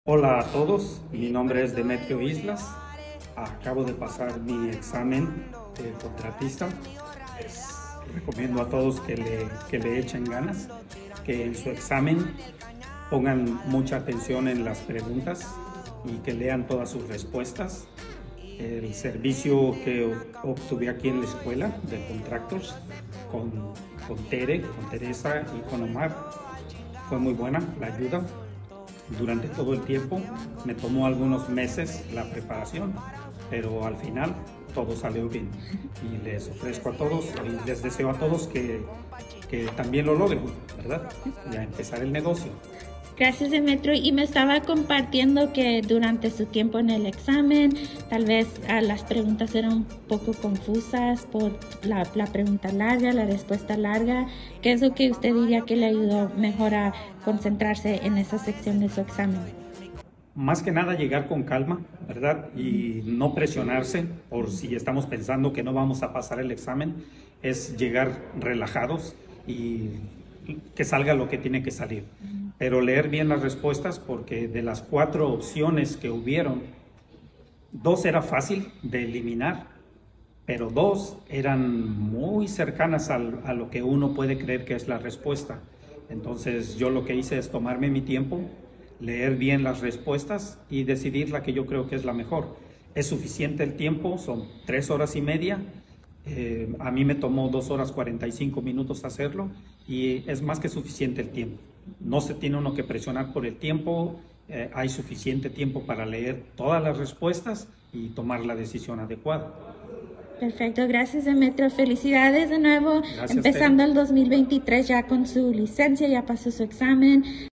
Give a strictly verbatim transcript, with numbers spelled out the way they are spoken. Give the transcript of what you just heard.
Hola a todos, mi nombre es Demetrio Islas. Acabo de pasar mi examen de contratista. Les recomiendo a todos que le, que le echen ganas, que en su examen pongan mucha atención en las preguntas y que lean todas sus respuestas. El servicio que obtuve aquí en la escuela de Contractors con, con Tere, con Teresa y con Omar fue muy buena la ayuda. Durante todo el tiempo me tomó algunos meses la preparación, pero al final todo salió bien. Y les ofrezco a todos y les deseo a todos que, que también lo logren, ¿verdad? Y a empezar el negocio. Gracias, Demetrio. Y me estaba compartiendo que durante su tiempo en el examen, tal vez uh, las preguntas eran un poco confusas por la, la pregunta larga, la respuesta larga. ¿Qué es lo que usted diría que le ayudó mejor a concentrarse en esa sección de su examen? Más que nada llegar con calma, ¿verdad? Y no presionarse por si estamos pensando que no vamos a pasar el examen. Es llegar relajados y que salga lo que tiene que salir. Pero leer bien las respuestas, porque de las cuatro opciones que hubieron, dos era fácil de eliminar, pero dos eran muy cercanas al, a lo que uno puede creer que es la respuesta. Entonces yo lo que hice es tomarme mi tiempo, leer bien las respuestas y decidir la que yo creo que es la mejor. Es suficiente el tiempo, son tres horas y media. Eh, a mí me tomó dos horas cuarenta y cinco minutos hacerlo y es más que suficiente el tiempo. No se tiene uno que presionar por el tiempo, eh, hay suficiente tiempo para leer todas las respuestas y tomar la decisión adecuada. Perfecto, gracias, Demetrio. Felicidades de nuevo, Gracias, empezando Tere. el dos mil veintitrés ya con su licencia, ya pasó su examen.